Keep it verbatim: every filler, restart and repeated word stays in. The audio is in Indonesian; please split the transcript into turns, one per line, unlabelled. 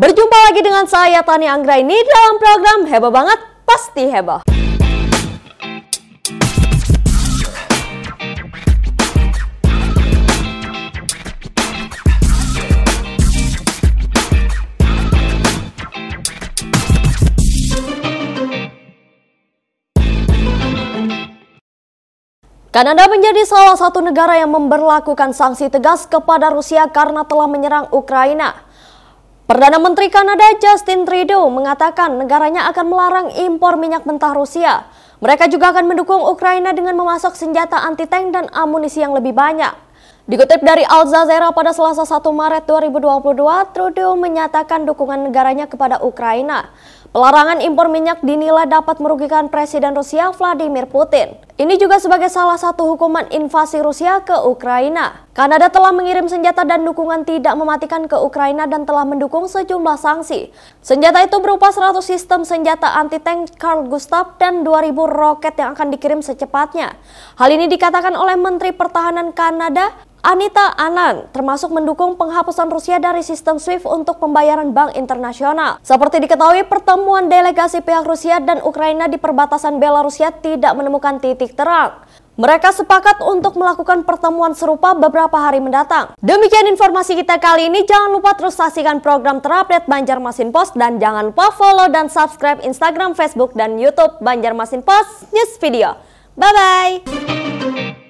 Berjumpa lagi dengan saya Tani Anggraini dalam program Heboh Banget Pasti Heboh. Kanada menjadi salah satu negara yang memberlakukan sanksi tegas kepada Rusia karena telah menyerang Ukraina. Perdana Menteri Kanada Justin Trudeau mengatakan negaranya akan melarang impor minyak mentah Rusia. Mereka juga akan mendukung Ukraina dengan memasok senjata anti-tank dan amunisi yang lebih banyak. Dikutip dari Al Jazeera pada Selasa satu Maret dua ribu dua puluh dua, Trudeau menyatakan dukungan negaranya kepada Ukraina. Pelarangan impor minyak dinilai dapat merugikan Presiden Rusia Vladimir Putin. Ini juga sebagai salah satu hukuman invasi Rusia ke Ukraina. Kanada telah mengirim senjata dan dukungan tidak mematikan ke Ukraina dan telah mendukung sejumlah sanksi. Senjata itu berupa seratus sistem senjata anti-tank Carl Gustaf dan dua ribu roket yang akan dikirim secepatnya. Hal ini dikatakan oleh Menteri Pertahanan Kanada Anita Anand, termasuk mendukung penghapusan Rusia dari sistem SWIFT untuk pembayaran bank internasional. Seperti diketahui, pertemuan delegasi pihak Rusia dan Ukraina di perbatasan Belarusia tidak menemukan titik terang. Mereka sepakat untuk melakukan pertemuan serupa beberapa hari mendatang. Demikian informasi kita kali ini. Jangan lupa terus saksikan program terupdate Banjarmasin Post dan jangan lupa follow dan subscribe Instagram, Facebook, dan YouTube Banjarmasin Post News Video. Bye-bye!